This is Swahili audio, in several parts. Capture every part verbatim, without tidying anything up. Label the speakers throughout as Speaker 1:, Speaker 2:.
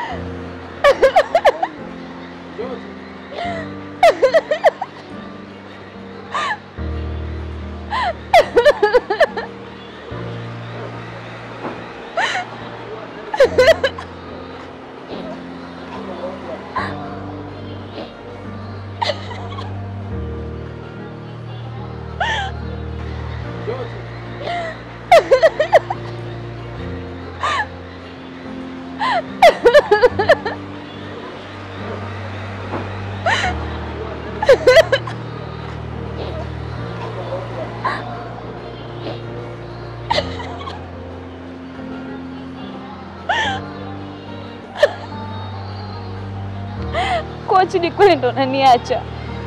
Speaker 1: Kwa chini kweli ndo unaniacha.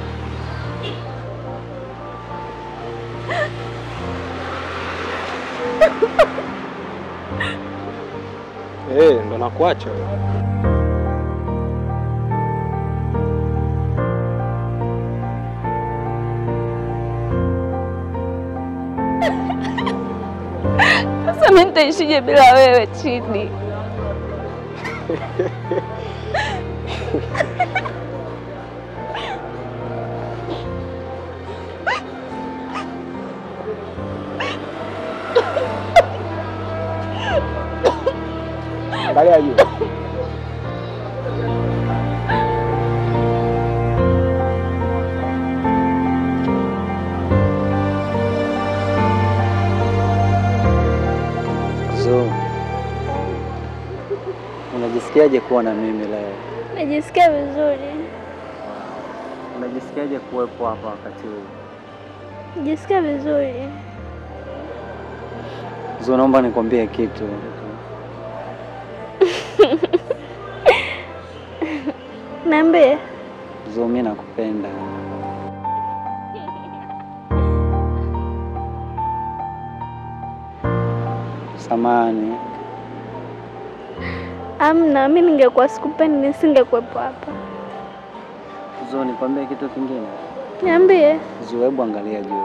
Speaker 2: Eh, ndo nakuacha wewe.
Speaker 1: Sasa mimi nitaishije bila wewe Chidi?
Speaker 2: Angalia hiyo.
Speaker 3: So, unajisikiaje kuwa na mimi leo?
Speaker 1: Najisikia vizuri.
Speaker 3: Unajisikiaje kuwepo hapa wakati huu?
Speaker 1: Najisikia vizuri.
Speaker 3: So, naomba nikwambie kitu.
Speaker 1: Niambie.
Speaker 3: So, mimi nakupenda. Samahani.
Speaker 1: Amna, mimi ningekuwa sikupendi nisingekuepo hapa.
Speaker 3: So, nikwambie kitu kingine.
Speaker 1: Niambie.
Speaker 3: So, hebu angalia juu.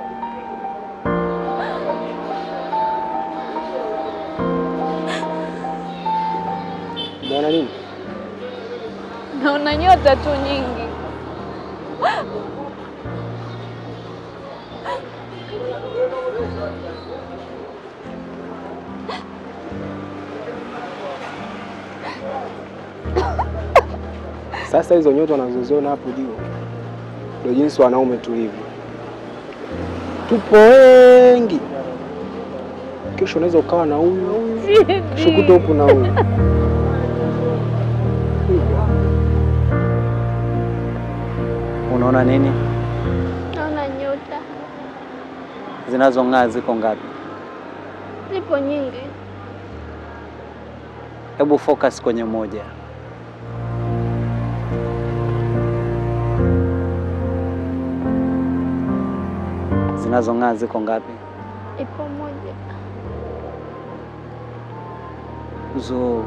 Speaker 2: Unaona nini?
Speaker 1: Naona nyota tu nyingi.
Speaker 2: Sasa hizo nyota unazoziona hapo juu ndio jinsi wanaume tulivyo. Tupo wengi. Kesho unaweza ukawa na huyu, shukuto huko na huyu.
Speaker 3: Unaona nini?
Speaker 1: Naona nyota.
Speaker 3: Zinazong'aa ziko ngapi?
Speaker 1: Zipo nyingi.
Speaker 3: Hebu focus kwenye moja. Zinazong'aa ziko ngapi?
Speaker 1: Ipo moja.
Speaker 3: Zo,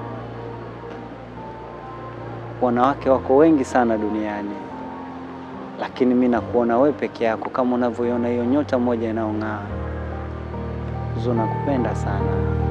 Speaker 3: wanawake wako wengi sana duniani, lakini mimi nakuona wewe peke yako kama unavyoiona hiyo nyota moja inaong'aa. Zo, nakupenda sana.